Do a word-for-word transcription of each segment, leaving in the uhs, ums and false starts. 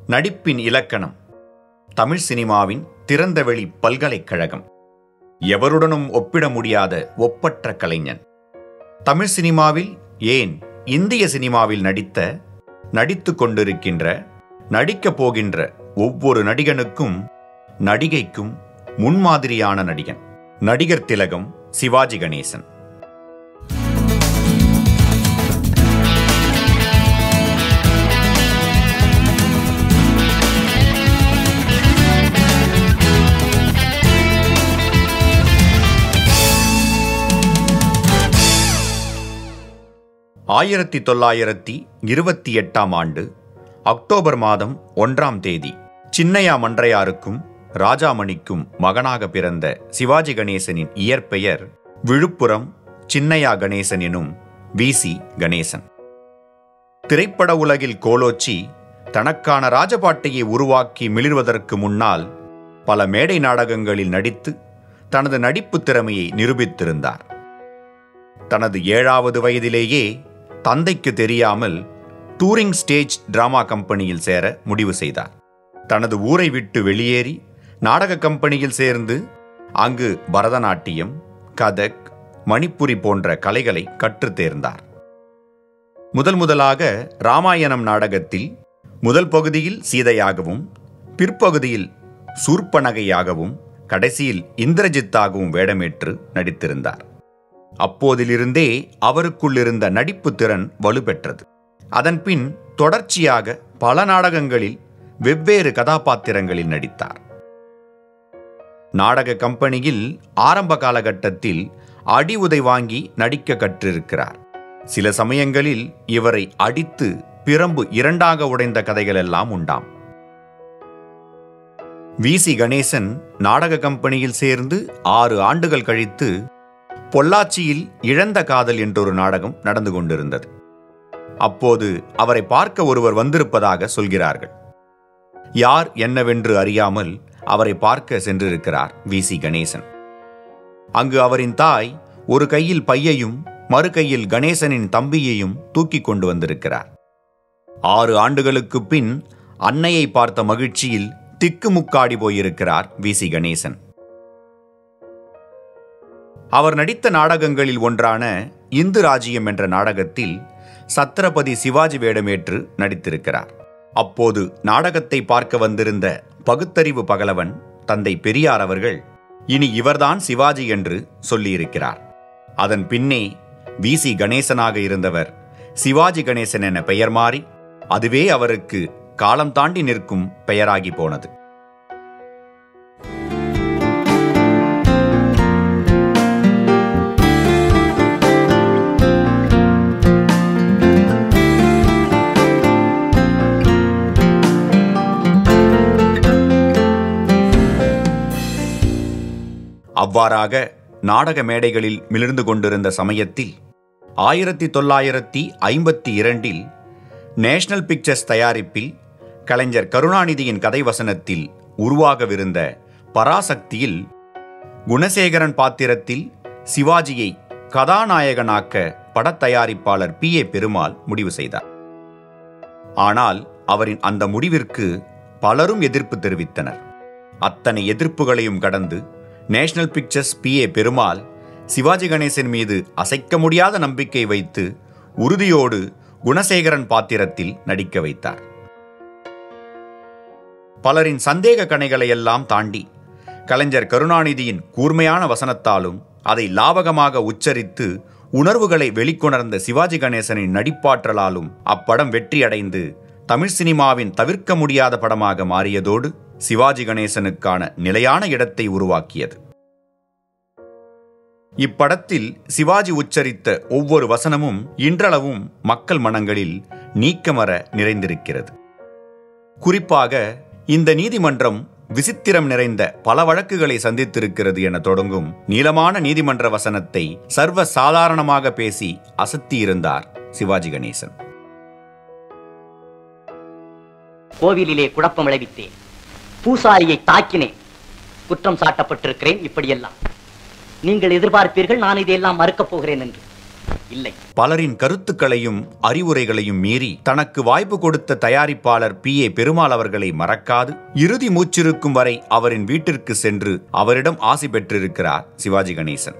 நடிப்பின் இலக்கணம். தமிழ் சினிமாவின் திறந்தவெளி பல்கலைக்கழகம். எவருடனும் ஒப்பிட முடியாத ஒப்பற்ற கலைஞன். தமிழ் சினிமாவில், ஏன் இந்திய சினிமாவில் நடித்த, நடித்து கொண்டிருக்கின்ற, நடிக்கப் போகின்ற ஒவ்வொரு நடிகனுக்கும் நடிகைக்கும் முன்மாதிரியான நடிகன். நடிகர் திலகம் சிவாஜி கணேசன். ஆயிரத்தி தொள்ளாயிரத்தி இருபத்தி எட்டாம் ஆண்டு அக்டோபர் மாதம் ஒன்றாம் தேதி சின்னையா மன்றையாருக்கும் ராஜாமணிக்கும் மகனாக பிறந்த சிவாஜி கணேசனின் இயற்பெயர் விழுப்புரம் சின்னையா கணேசன் எனும் வி சி கணேசன். திரைப்பட உலகில் கோலோச்சி தனக்கான ராஜபாட்டையை உருவாக்கி மிளிர்வதற்கு முன்னால் பல மேடை நாடகங்களில் நடித்து தனது நடிப்பு திறமையை நிரூபித்திருந்தார். தனது ஏழாவது வயதிலேயே தந்தைக்கு தெரியாமல் டூரிங் ஸ்டேஜ் டிராமா கம்பெனியில் சேர முடிவு செய்தார். தனது ஊரை விட்டு வெளியேறி நாடக கம்பெனியில் சேர்ந்து அங்கு பரதநாட்டியம், கதக், மணிப்புரி போன்ற கலைகளை கற்றுத் தேர்ந்தார். முதல் முதலாக ராமாயணம் நாடகத்தில் முதல் பகுதியில் சீதையாகவும், பிற்பகுதியில் சூர்ப்பனகையாகவும், கடைசியில் இந்திரஜித்தாகவும் வேடமேற்று நடித்திருந்தார். அப்போதிலிருந்தே அவருக்குள் இருந்த நடிப்பு திறன் வலுப்பெற்றது. அதன்பின் தொடர்ச்சியாக பல நாடகங்களில் வெவ்வேறு கதாபாத்திரங்களில் நடித்தார். நாடக கம்பெனியில் ஆரம்ப காலகட்டத்தில் அடி உதை வாங்கி நடிக்க கற்றிருக்கிறார். சில சமயங்களில் இவரை அடித்து பிரம்பு இரண்டாக உடைந்த கதைகள் எல்லாம் உண்டாம். வி சி கணேசன் நாடக கம்பெனியில் சேர்ந்து ஆறு ஆண்டுகள் கழித்து பொள்ளாச்சியில் இழந்த காதல் என்றொரு நாடகம் நடந்து கொண்டிருந்தது. அப்போது அவரை பார்க்க ஒருவர் வந்திருப்பதாக சொல்கிறார்கள். யார் என்னவென்று அறியாமல் அவரை பார்க்க சென்றிருக்கிறார் வி சி கணேசன். அங்கு அவரின் தாய் ஒரு கையில் பையையும் மறு கையில் கணேசனின் தம்பியையும் தூக்கி கொண்டு வந்திருக்கிறார். ஆறு ஆண்டுகளுக்கு பின் அன்னையை பார்த்த மகிழ்ச்சியில் திக்குமுக்காடி போயிருக்கிறார் வி சி கணேசன். அவர் நடித்த நாடகங்களில் ஒன்றான இந்து ராஜ்யம் என்ற நாடகத்தில் சத்ரபதி சிவாஜி வேடமேற்று நடித்திருக்கிறார். அப்போது நாடகத்தை பார்க்க வந்திருந்த பகுத்தறிவு பகலவன் தந்தை பெரியார் அவர்கள் இனி இவர்தான் சிவாஜி என்று சொல்லியிருக்கிறார். அதன் பின்னே வி சி கணேசனாக இருந்தவர் சிவாஜி கணேசன் என பெயர் மாறி அதுவே அவருக்கு காலம் தாண்டி நிற்கும் பெயராகி போனது. அவ்வாறாக நாடக மேடைகளில் மிளிர்ந்து கொண்டிருந்த சமயத்தில் ஆயிரத்தி தொள்ளாயிரத்தி ஐம்பத்தி இரண்டில் நேஷனல் பிக்சர்ஸ் தயாரிப்பில் கலைஞர் கருணாநிதியின் கதை வசனத்தில் உருவாகவிருந்த பராசக்தியில் குணசேகரன் பாத்திரத்தில் சிவாஜியை கதாநாயகனாக்க படத்தயாரிப்பாளர் பி ஏ பெருமாள் முடிவு செய்தார். ஆனால் அவரின் அந்த முடிவிற்கு பலரும் எதிர்ப்பு தெரிவித்தனர். அத்தனை எதிர்ப்புகளையும் கடந்து national pictures P A Perumal Sivaji Ganesan மீது அசைக்க முடியாத நம்பிக்கை வைத்து உறுதியோடு குணசேகரன் பாத்திரத்தில் நடிக்க வைத்தார். பலரின் சந்தேக கணைகளை எல்லாம் தாண்டி கலைஞர் கருணாநிதியின் கூர்மையான வசனத்தாலும் அதை லாவகமாக உச்சரித்து உணர்வுகளை வெளிக்கொணர்ந்த சிவாஜி கணேசனின் நடிப்பாற்றலாலும் அப்படம் வெற்றியடைந்து தமிழ் சினிமாவின் தவிர்க்க முடியாத படமாக மாறியதோடு சிவாஜி கணேசனுக்கான நிலையான இடத்தை உருவாக்கியது. இப்படத்தில் சிவாஜி உச்சரித்த ஒவ்வொரு வசனமும் இன்றளவும் மக்கள் மனங்களில் நீக்கமற நிறைந்திருக்கிறது. குறிப்பாக இந்த நீதிமன்றம் விசித்திரம் நிறைந்த பல வழக்குகளை சந்தித்திருக்கிறது என தொடங்கும் நீளமான நீதிமன்ற வசனத்தை சர்வ சாதாரணமாக பேசி அசத்தியிருந்தார் சிவாஜி கணேசன். கோவிலிலே குழப்பம் விளைவித்தேன், பூசாரியை தாக்கினேன், குற்றம் சாட்டப்பட்டிருக்கிறேன். இப்படியெல்லாம் நீங்கள் எதிர்பார்ப்பீர்கள் நான் இதையெல்லாம் மறுக்கப் போகிறேன் என்று. இல்லை. பலரின் கருத்துக்களையும் அறிவுரைகளையும் மீறி தனக்கு வாய்ப்பு கொடுத்த தயாரிப்பாளர் பி ஏ பெருமாள் அவர்களை மறக்காது இறுதி மூச்சிருக்கும் வரை அவரின் வீட்டிற்கு சென்று அவரிடம் ஆசி பெற்றிருக்கிறார் சிவாஜி கணேசன்.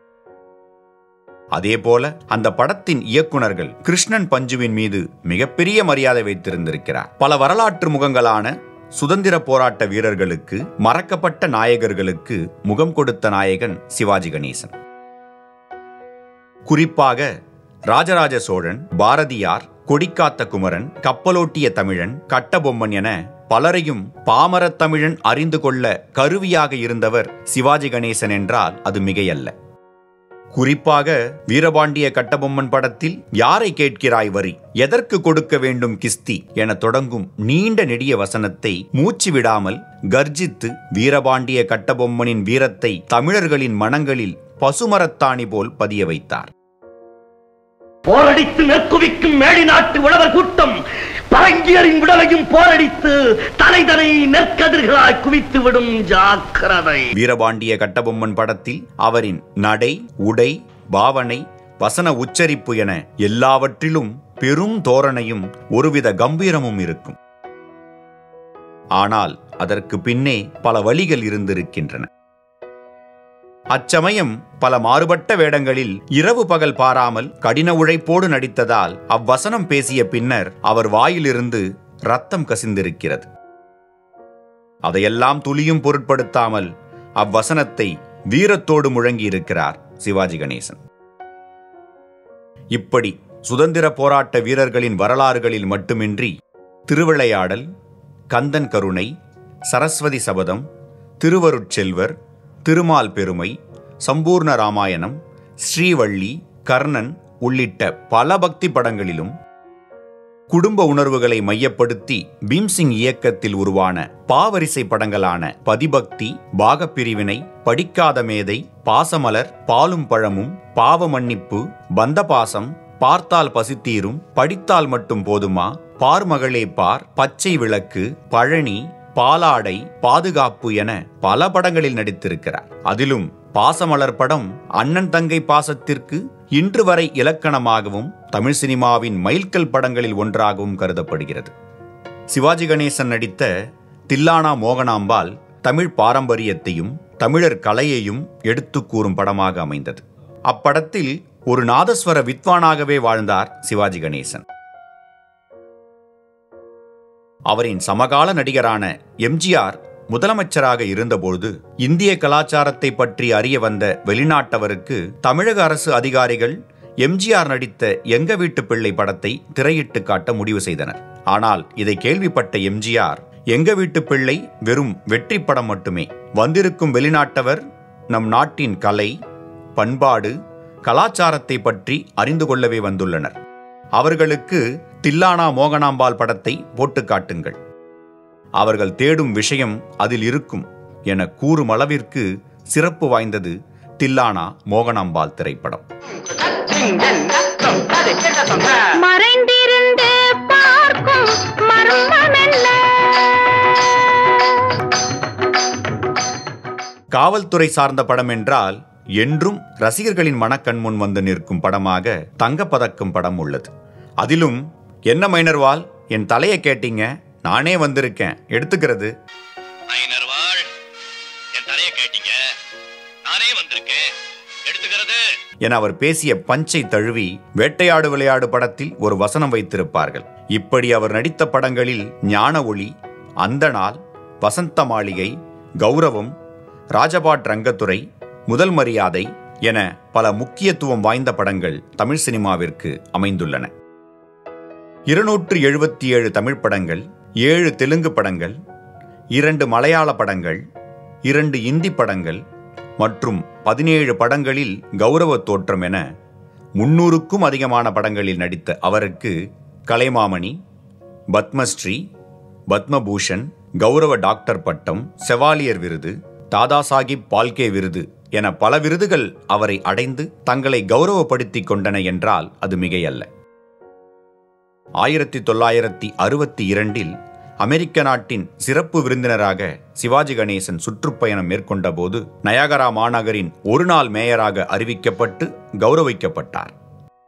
அதேபோல அந்த படத்தின் இயக்குனர்கள் கிருஷ்ணன் பஞ்சுவின் மீது மிகப்பெரிய மரியாதை வைத்திருந்திருக்கிறார். பல வரலாற்று முகங்களான சுதந்திர போராட்ட வீரர்களுக்கு, மறக்கப்பட்ட நாயகர்களுக்கு முகம் கொடுத்த நாயகன் சிவாஜி கணேசன். குறிப்பாக ராஜராஜ சோழன், பாரதியார், கொடிக்காத்த குமரன், கப்பலோட்டிய தமிழன், கட்டபொம்மன் என பலரையும் பாமரத் தமிழன் அறிந்து கொள்ள கருவியாக இருந்தவர் சிவாஜி கணேசன் என்றால் அது மிகையல்ல. குறிப்பாக வீரபாண்டிய கட்டபொம்மன் படத்தில் யாரை கேட்கிறாய் வரி, எதற்கு கொடுக்க வேண்டும் கிஸ்தி என தொடங்கும் நீண்ட நெடிய வசனத்தை மூச்சு விடாமல் கர்ஜித்து வீரபாண்டிய கட்டபொம்மனின் வீரத்தை தமிழர்களின் மனங்களில் பசுமரத்தாணி போல் பதிய வைத்தார். போரடித்து நெற்குவிக்கும் மேடி நாட்டு உழவர் கூட்டம் பரங்கியரின் விடலையும் போரடித்து தலைதனை நெற்கதிர்களாய் குவித்து விடும் ஜாக்கிரதை. வீரபாண்டிய கட்டபொம்மன் படத்தில் அவரின் நடை, உடை, பாவனை, வசன உச்சரிப்பு என எல்லாவற்றிலும் பெரும் தோரணையும் ஒருவித கம்பீரமும் இருக்கும். ஆனால் அதற்கு பின்னே பல வழிகள் இருந்திருக்கின்றன. அச்சமயம் பல மாறுபட்ட வேடங்களில் இரவு பகல் பாராமல் கடின உழைப்போடு நடித்ததால் அவ்வசனம் பேசிய பின்னர் அவர் வாயிலிருந்து ரத்தம் கசிந்திருக்கிறது. அதையெல்லாம் துளியும் பொருட்படுத்தாமல் அவ்வசனத்தை வீரத்தோடு முழங்கியிருக்கிறார் சிவாஜி கணேசன். இப்படி சுதந்திர போராட்ட வீரர்களின் வரலாறுகளில் மட்டுமின்றி திருவிளையாடல், கந்தன் கருணை, சரஸ்வதி சபதம், திருவருட்செல்வர், திருமால் பெருமை, சம்பூர்ண ராமாயணம், ஸ்ரீவள்ளி, கர்ணன் உள்ளிட்ட பல பக்தி படங்களிலும் குடும்ப உணர்வுகளை மையப்படுத்தி பீம்சிங் இயக்கத்தில் உருவான பாவரிசை படங்களான பதிபக்தி, பாகப்பிரிவினை, படிக்காத மேதை, பாசமலர், பாலும் பழமும், பாவ மன்னிப்பு, பந்தபாசம், பார்த்தால் பசித்தீரும், படித்தால் மட்டும் போதுமா, பார்மகளே பார், பச்சை விளக்கு, பழனி, பாலாடை, பாதுகாப்பு என பல படங்களில் நடித்திருக்கிறார். அதிலும் பாசமலர் படம் அண்ணன் தங்கை பாசத்திற்கு இன்று வரை இலக்கணமாகவும் தமிழ் சினிமாவின் மைல்கல் படங்களில் ஒன்றாகவும் கருதப்படுகிறது. சிவாஜி கணேசன் நடித்த தில்லானா மோகனாம்பாள் தமிழ் பாரம்பரியத்தையும் தமிழர் கலையையும் எடுத்து கூறும் படமாக அமைந்தது. அப்படத்தில் ஒரு நாதஸ்வர வித்வானாகவே வாழ்ந்தார் சிவாஜி கணேசன். அவரின் சமகால நடிகரான எம் ஜி ஆர் முதலமைச்சராக இருந்தபோது இந்திய கலாச்சாரத்தை பற்றி அறிய வந்த வெளிநாட்டவருக்கு தமிழக அரசு அதிகாரிகள் எம் ஜி ஆர் நடித்த எங்க வீட்டு பிள்ளை படத்தை திரையிட்டு காட்ட முடிவு செய்தனர். ஆனால் இதை கேள்விப்பட்ட எம் ஜி ஆர் எங்க வீட்டு பிள்ளை வெறும் வெற்றி படம் மட்டுமே, வந்திருக்கும் வெளிநாட்டவர் நம் நாட்டின் கலை, பண்பாடு, கலாச்சாரத்தை பற்றி அறிந்து கொள்ளவே வந்துள்ளனர், அவர்களுக்கு தில்லானா மோகனாம்பாள் படத்தை போட்டு காட்டுங்கள், அவர்கள் தேடும் விஷயம் அதில் இருக்கும் என கூறும் அளவிற்கு சிறப்பு வாய்ந்தது தில்லானா மோகனாம்பாள் திரைப்படம். மறைந்திருந்து பார்க்கும் மர்மமெல்ல. காவல்துறை சார்ந்த படம் என்றால் என்றும் ரசிகர்களின் மனக்கண் முன் வந்து நிற்கும் படமாக தங்கப்பதக்கம் படம் உள்ளது. அதிலும் என்ன மைனர்வால், என் தலையை கேட்டீங்க, நானே வந்திருக்கேன், எடுத்துக்கிறது என அவர் பேசிய பஞ்சை தழுவி வேட்டையாடு விளையாடு படத்தில் ஒரு வசனம் வைத்திருப்பார்கள். இப்படி அவர் நடித்த படங்களில் ஞான ஒளி, அந்த நாள், வசந்த மாளிகை, கௌரவம், ராஜபாட் ரங்கத்துறை, முதல் மரியாதை என பல முக்கியத்துவம் வாய்ந்த படங்கள் தமிழ் சினிமாவிற்கு அமைந்துள்ளன. இருநூற்று எழுபத்தி ஏழு தமிழ் படங்கள், ஏழு தெலுங்கு படங்கள், இரண்டு மலையாள படங்கள், இரண்டு இந்தி படங்கள் மற்றும் பதினேழு படங்களில் கௌரவ தோற்றம் என முன்னூறுக்கும் அதிகமான படங்களில் நடித்த அவருக்கு கலைமாமணி, பத்மஸ்ரீ, பத்மபூஷன், கௌரவ டாக்டர் பட்டம், செவாலியர் விருது, தாதா சாஹிப் பால்கே விருது என பல விருதுகள் அவரை அடைந்து தங்களை கௌரவப்படுத்திக் கொண்டன என்றால் அது மிகையல்ல. ஆயிரத்தி தொள்ளாயிரத்தி அறுபத்தி இரண்டில் அமெரிக்க நாட்டின் சிறப்பு விருந்தினராக சிவாஜி கணேசன் சுற்றுப்பயணம் மேற்கொண்ட போது நயாகரா மாநகரின் ஒரு நாள் மேயராக அறிவிக்கப்பட்டு கௌரவிக்கப்பட்டார்.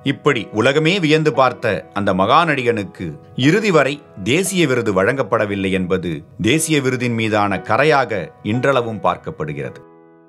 இப்படி உலகமே வியந்து பார்த்த அந்த மகாநடிகனுக்கு இறுதி வரை தேசிய விருது வழங்கப்படவில்லை என்பது தேசிய விருதின் மீதான கரையாக இன்றளவும் பார்க்கப்படுகிறது.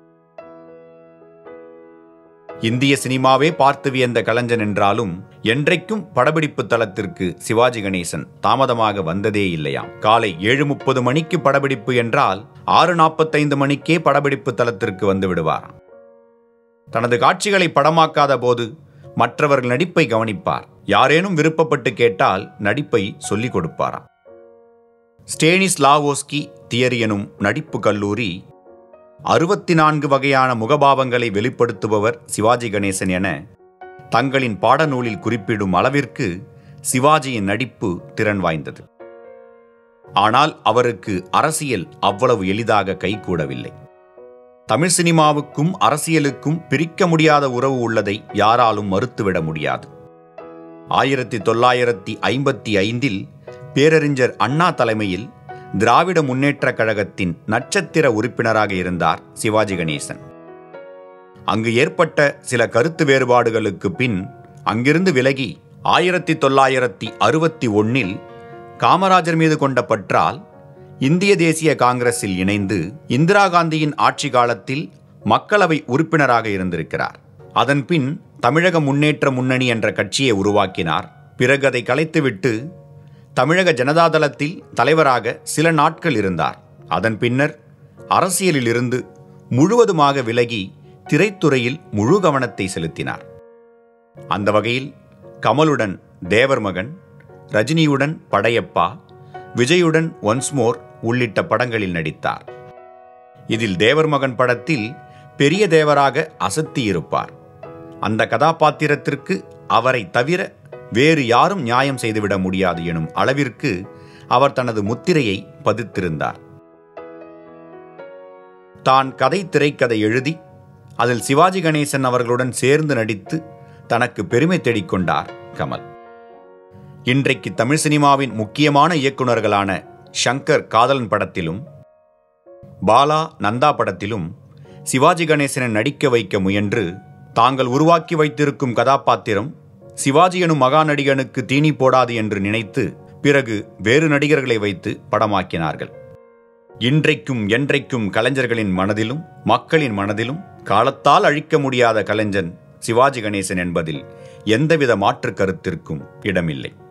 இந்திய சினிமாவே பார்த்து வியந்த கலைஞன் என்றாலும் என்றைக்கும் படப்பிடிப்பு தளத்திற்கு சிவாஜி கணேசன் தாமதமாக வந்ததே இல்லையாம். காலை ஏழு முப்பது மணிக்கு படப்பிடிப்பு என்றால் ஆறு நாற்பத்தைந்து மணிக்கே படப்பிடிப்பு தளத்திற்கு வந்து விடுவாராம். தனது காட்சிகளை படமாக்காத போது மற்றவர்கள் நடிப்பை கவனிப்பார். யாரேனும் விருப்பப்பட்டு கேட்டால் நடிப்பை சொல்லிக் கொடுப்பாராம். ஸ்டேனிஸ்லாவோஸ்கி தியரி எனும் நடிப்பு கல்லூரி அறுபத்தி நான்கு வகையான முகபாவங்களை வெளிப்படுத்துபவர் சிவாஜி கணேசன் என தங்களின் பாடநூலில் குறிப்பிடும் அளவிற்கு சிவாஜியின் நடிப்பு திறன் வாய்ந்தது. ஆனால் அவருக்கு அரசியல் அவ்வளவு எளிதாக கைகூடவில்லை. தமிழ் சினிமாவுக்கும் அரசியலுக்கும் பிரிக்க முடியாத உறவு உள்ளதை யாராலும் மறுத்துவிட முடியாது. ஆயிரத்தி தொள்ளாயிரத்தி ஐம்பத்தி ஐந்தில் பேரறிஞர் அண்ணா தலைமையில் திராவிட முன்னேற்றக் கழகத்தின் நட்சத்திர உறுப்பினராக இருந்தார் சிவாஜி கணேசன். அங்கு ஏற்பட்ட சில கருத்து வேறுபாடுகளுக்கு பின் அங்கிருந்து விலகி ஆயிரத்தி தொள்ளாயிரத்தி அறுபத்தி ஒன்னில் காமராஜர் மீது கொண்ட பற்றால் இந்திய தேசிய காங்கிரஸில் இணைந்து இந்திரா காந்தியின் ஆட்சி காலத்தில் மக்களவை உறுப்பினராக இருந்திருக்கிறார். அதன்பின் தமிழக முன்னேற்ற முன்னணி என்ற கட்சியை உருவாக்கினார். பிறகு அதை கலைத்துவிட்டு தமிழக ஜனதாதளத்தில் தலைவராக சில நாட்கள் இருந்தார். அதன் பின்னர் அரசியலில் இருந்து முழுவதுமாக விலகி திரைத்துறையில் முழு கவனத்தை செலுத்தினார். அந்த வகையில் கமலுடன் தேவர் மகன், ரஜினியுடன் படையப்பா, விஜயுடன் ஒன்ஸ்மோர் உள்ளிட்ட படங்களில் நடித்தார். இதில் தேவர் மகன் படத்தில் பெரிய தேவராக அசத்தியிருப்பார். அந்த கதாபாத்திரத்திற்கு அவரை தவிர வேறு யாரும் நியாயம் செய்துவிட முடியாது எனும் அளவிற்கு அவர் தனது முத்திரையை பதித்திருந்தார். தான் கதை திரைக்கதை எழுதி அதில் சிவாஜி கணேசன் அவர்களுடன் சேர்ந்து நடித்து தனக்கு பெருமை தேடிக்கொண்டார் கமல். இன்றைக்கு தமிழ் சினிமாவின் முக்கியமான இயக்குநர்களான ஷங்கர் காதலன் படத்திலும் பாலா நந்தா படத்திலும் சிவாஜி கணேசனை நடிக்க வைக்க முயன்று தாங்கள் உருவாக்கி வைத்திருக்கும் கதாபாத்திரம் சிவாஜி எனும் மகா நடிகனுக்கு தீனி போடாது என்று நினைத்து பிறகு வேறு நடிகர்களை வைத்து படமாக்கினார்கள். இன்றைக்கும் என்றைக்கும் கலைஞர்களின் மனதிலும் மக்களின் மனதிலும் காலத்தால் அழிக்க முடியாத கலைஞன் சிவாஜி கணேசன் என்பதில் எந்தவித மாற்று கருத்திற்கும் இடமில்லை.